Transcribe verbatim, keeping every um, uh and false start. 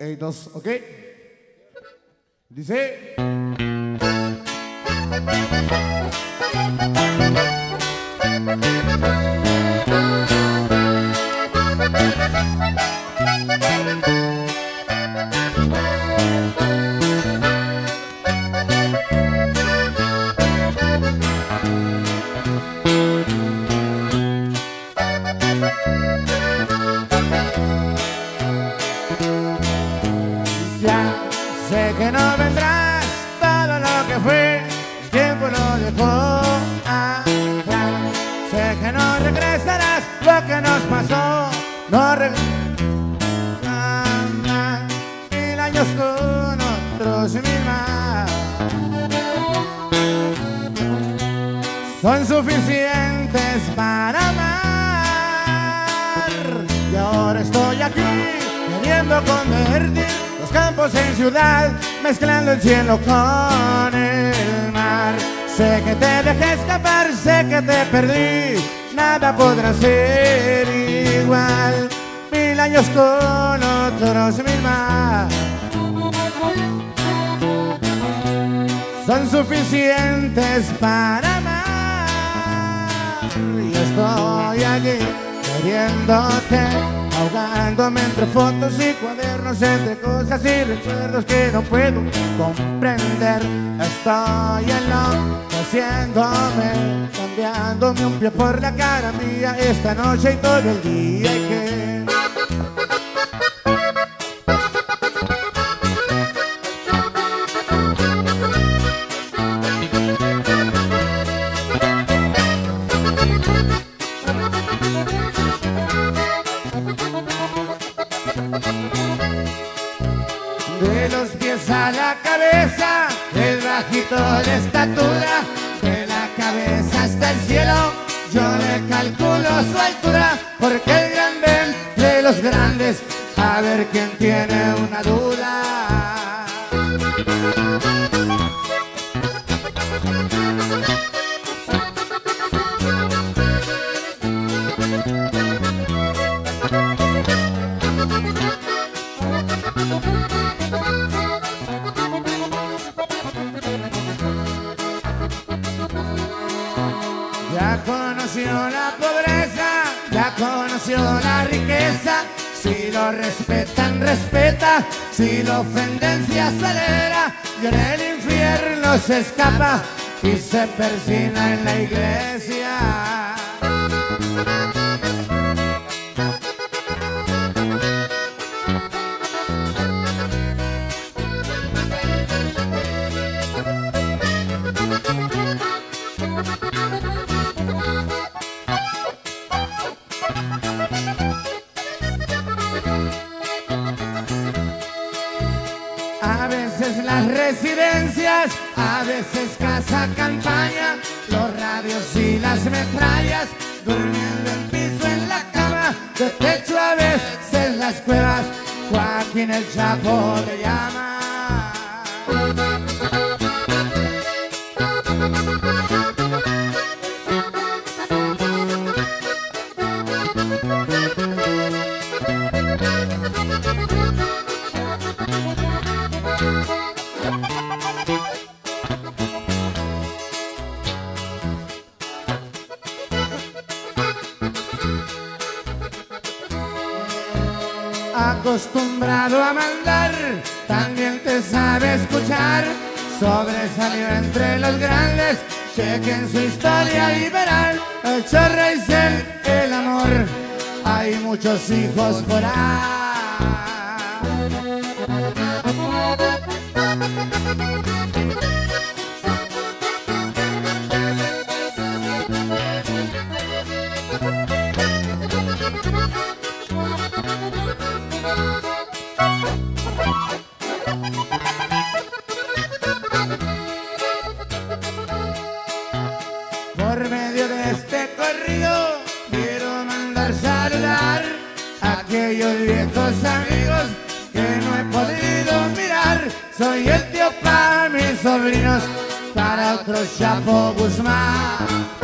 Ey, dos, ok. Dice. Ya sé que no vendrás, todo lo que fue, el tiempo lo dejó atrás. Sé que no regresarás, lo que nos pasó, no regresarás. Mil años con otros mil más son suficientes para amar. Y ahora estoy aquí queriendo convertir los campos en ciudad, mezclando el cielo con el mar. Sé que te dejé escapar, sé que te perdí, nada podrá ser igual. Mil años con otros mil más son suficientes para amar. Y estoy aquí queriéndote, ahogándome entre fotos y cuadernos, entre cosas y recuerdos que no puedo comprender. Estoy enloqueciéndome, cambiándome un pie por la cara mía esta noche y todo el día. Y que de los pies a la cabeza, el bajito de estatura, de la cabeza hasta el cielo, yo le calculo su altura, porque el grande de los grandes, a ver quién tiene una duda. Ya conoció la pobreza, ya conoció la riqueza. Si lo respetan, respeta. Si lo ofenden, se acelera. Y en el infierno se escapa y se persina en la iglesia. A veces las residencias, a veces casa campaña, los radios y las metrallas, durmiendo en piso en la cama, de techo a veces las cuevas, Joaquín el Chapo le llama. Acostumbrado a mandar, también te sabe escuchar. Sobresalió entre los grandes, chequen su historia y verán. Hecho rey ser el amor, hay muchos hijos por ahí. Por medio de este corrido quiero mandar saludar a aquellos viejos amigos que no he podido mirar. Soy el tío para mis sobrinos, para otro Chapo Guzmán.